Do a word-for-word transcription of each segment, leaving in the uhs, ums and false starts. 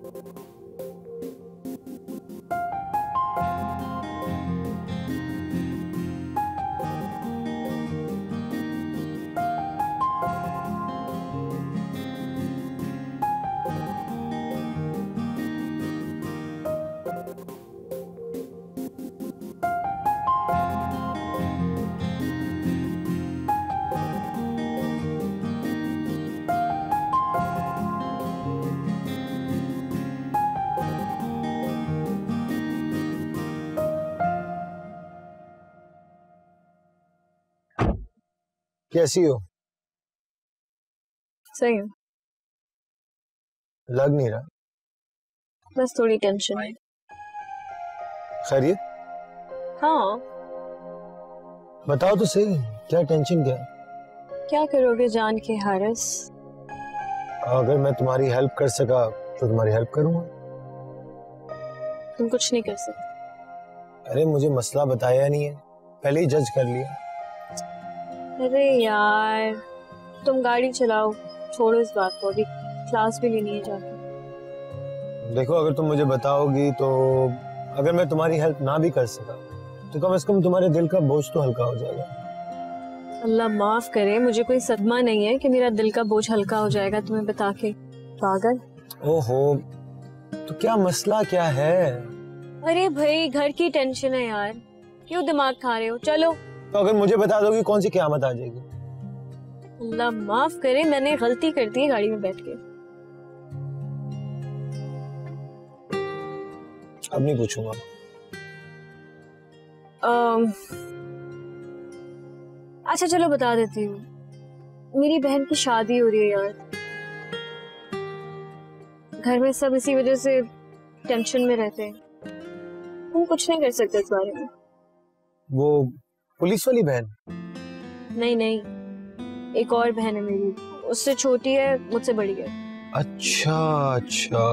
कैसी हो? सही हूँ। लग नहीं रहा। बस थोड़ी टेंशन है। खैरियत? हाँ। बताओ तो सही, क्या टेंशन क्या है? क्या करोगे जान के हारिस? अगर मैं तुम्हारी हेल्प कर सका तो तुम्हारी हेल्प करूंगा। तुम कुछ नहीं कर सकते। अरे मुझे मसला बताया नहीं है, पहले ही जज कर लिया। अरे यार तुम गाड़ी चलाओ, छोड़ो इस बात को, अभी क्लास भी लेनी है जाके। देखो अगर तुम मुझे बताओगी तो अगर मैं तुम्हारी हेल्प ना भी कर सका तो कम से कम तुम्हारे दिल का बोझ तो हल्का हो जाएगा। अल्लाह माफ करे, मुझे कोई सदमा नहीं है कि मेरा दिल का बोझ हल्का हो जाएगा तुम्हें बता के। पागल। ओहो, तो क्या मसला क्या है? अरे भाई घर की टेंशन है यार, क्यों दिमाग खा रहे हो? चलो। तो अगर मुझे बता दोगी कौन सी क़यामत आ जाएगी? अल्लाह माफ करे, मैंने गलती कर दी है गाड़ी में बैठ के। अब नहीं पूछूंगा। um, अच्छा चलो बता देती हूँ, मेरी बहन की शादी हो रही है यार। घर में सब इसी वजह से टेंशन में रहते हैं। तुम कुछ नहीं कर सकते इस बारे में। वो पुलिस वाली बहन? नहीं नहीं, एक और बहन है मेरी, उससे छोटी है, मुझसे बड़ी है। अच्छा अच्छा,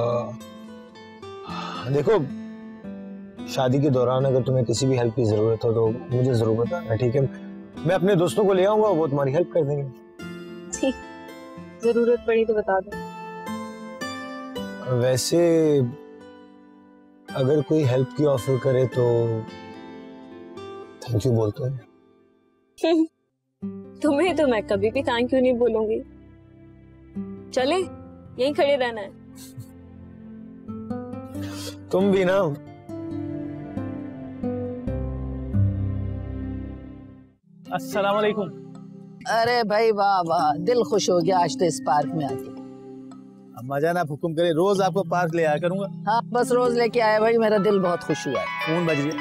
देखो शादी के दौरान अगर तुम्हें किसी भी हेल्प की जरूरत हो तो मुझे जरूर बताना, ठीक है? मैं अपने दोस्तों को ले आऊंगा, वो तुम्हारी हेल्प कर देंगे। ठीक, जरूरत पड़ी तो बता दो। वैसे अगर कोई हेल्प की ऑफर करे तो थैंक यू बोलते हैं। तुम्हें तो मैं कभी भी थैंक यू नहीं बोलूंगी। चले, यहीं खड़े रहना है। तुम भी ना। अस्सलाम वालेकुम। अरे भाई वाह वाह, दिल खुश हो गया आज तो इस पार्क में आके। अम्मा जान आप हुक्म करें, रोज आपको पार्क ले आया करूंगा। हाँ बस रोज लेके आया भाई, मेरा दिल बहुत खुश हुआ है। फोन बज गया।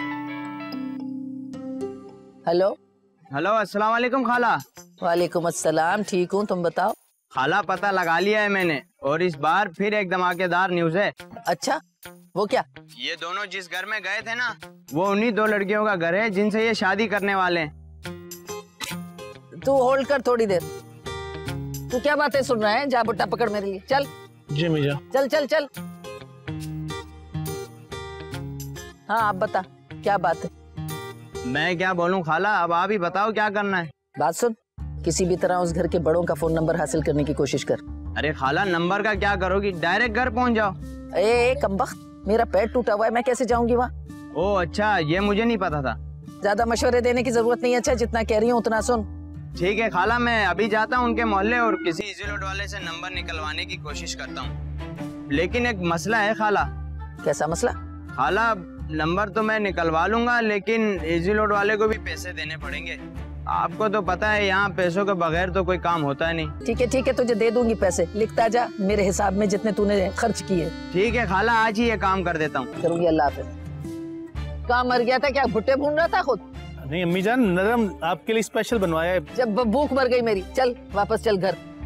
हेलो हेलो, अस्सलाम वालेकुम खाला। वालेकुम अस्सलाम, ठीक हूँ, तुम बताओ। खाला पता लगा लिया है मैंने, और इस बार फिर एक धमाकेदार न्यूज है। अच्छा, वो क्या? ये दोनों जिस घर में गए थे ना, वो उन्हीं दो लड़कियों का घर है जिनसे ये शादी करने वाले हैं। तू होल्ड कर थोड़ी देर। तू क्या बातें सुन रहा है? जा बुट्टा पकड़ मेरे लिए, चल। जी मिजा। चल चल चल। हाँ आप बता, क्या बात है? मैं क्या बोलूं खाला, अब आप ही बताओ क्या करना है। बात सुन, किसी भी तरह उस घर के बड़ों का फोन नंबर हासिल करने की कोशिश कर। अरे खाला नंबर का क्या करोगी, डायरेक्ट घर पहुंच जाओ। ए कमबख्त, मेरा पैर टूटा हुआ है, मैं कैसे जाऊंगी वहाँ? ओ अच्छा, ये मुझे नहीं पता था। ज्यादा मशवरे देने की जरूरत नहीं है, अच्छा जितना कह रही हूँ उतना सुन। ठीक है खाला, मैं अभी जाता हूँ उनके मोहल्ले और किसी इजी लोड वाले से नंबर निकलवाने की कोशिश करता हूँ। लेकिन एक मसला है खाला। कैसा मसला? खाला नंबर तो मैं निकलवा लूंगा, लेकिन इजी लोड वाले को भी पैसे देने पड़ेंगे। आपको तो पता है यहाँ पैसों के बगैर तो कोई काम होता है नहीं। ठीक है ठीक है, तुझे दे दूंगी पैसे, लिखता जा मेरे हिसाब में जितने तूने खर्च किए। ठीक है खाला, आज ही ये काम कर देता हूँ। करूंगी, अल्लाह हाफिज। कहाँ मर गया था? क्या भुट्टे भून रहा था खुद? नहीं अम्मी जान, नरम आपके लिए स्पेशल बनवाया है। जब भूख मर गई मेरी, चल वापस चल घर।